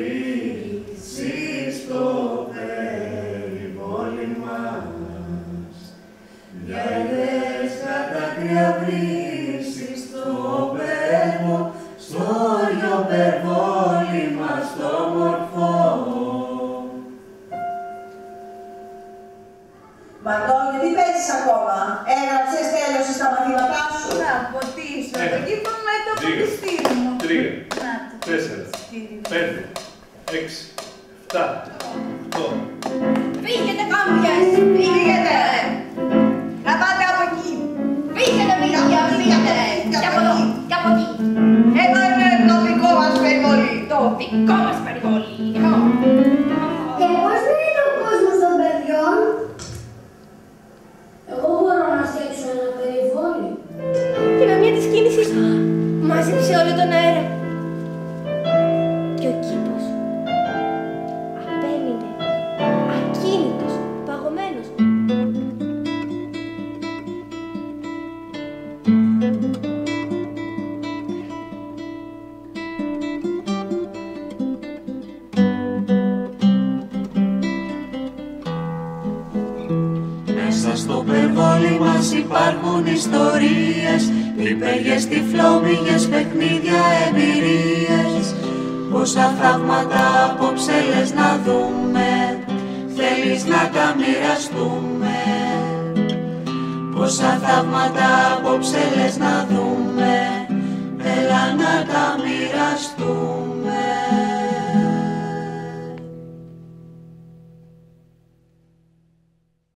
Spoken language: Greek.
βρήσεις στο περιβόλι μας. Γυαλιές κατάκρια βρήσεις στο πέρβο, στο όριο περιβόλι μας το μορφό. Μαντώνη, τι παίζεις ακόμα? Έγραψες τέλος στα μαθήματά σου? Να ποτίσω το κήπο με το πιστήρι μου. 3, 4, 5, 6, 7, 8. Φύγετε κάμπιες, φύγετε! Να πάτε από εκεί. Φύγετε παιδιά, φύγετε! Και από εδώ, και από εκεί. Εδώ είναι το δικό μας περιβόλι. Το δικό μας περιβόλι. Και πώς είναι ο κόσμος των παιδιών? Εγώ μπορώ να φτιάξω ένα περιβόλι. Και με μια της κίνησης μάζεψε όλο τον αέρα. Και ο κήπος απέμεινε ακίνητος, παγωμένος. Μέσα στο περιβόλι μας υπάρχουν ιστορίες, υπέργειες, τυφλόμυγες, παιχνίδια, εμπειρίες. Πόσα θαύματα απόψε λες να δούμε, θέλεις να τα μοιραστούμε. Πόσα θαύματα απόψε λες να δούμε, έλα να τα μοιραστούμε.